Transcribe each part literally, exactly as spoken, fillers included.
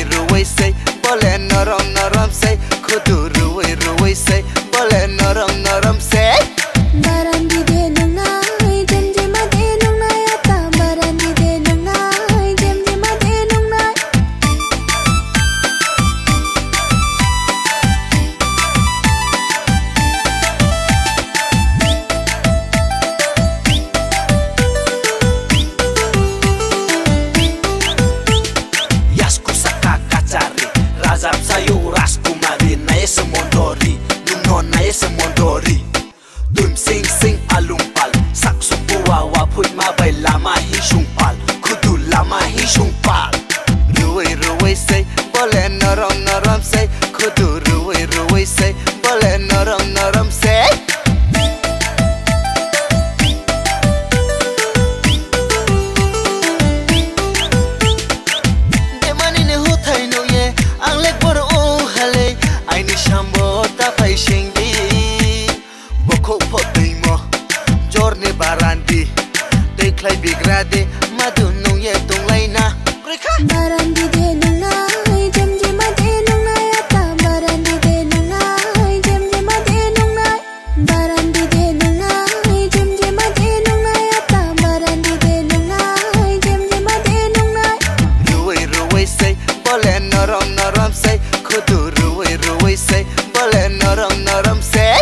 ruway say bole norom norom say kudu ruway ruway say bole norom norom say barandi de nungai jem jem de nungai ata barandi de nungai jem jem de nungai yasku saka kacari razap sayu rasku mari nae semondori nuno nae semondori dum sing sing alumpal saksu buwa wa put ma bai lama hi shungpal kudu lama hi shungpal ruway ruway say bole norom norom say kudu ruway ruway say bole norom norom say demani ne huthai no ye anglek bor o hale aini shambo ta pai shingi boko potimo jorne barandi deklai bigrade madu no ye tonglaina krwiha barandi de nungai jem jem de nungai ata barandi de nungai jem jem de nungai barandi de nungai jem jem de nungai ata barandi de nungai jem jem de nungai ruway ruway say bole norom norom say kudu ruway ruway say bole norom norom say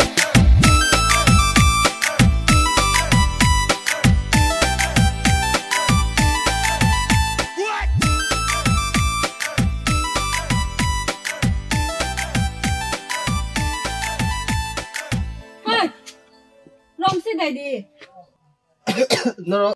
Ơi, Long xin này đi. Nó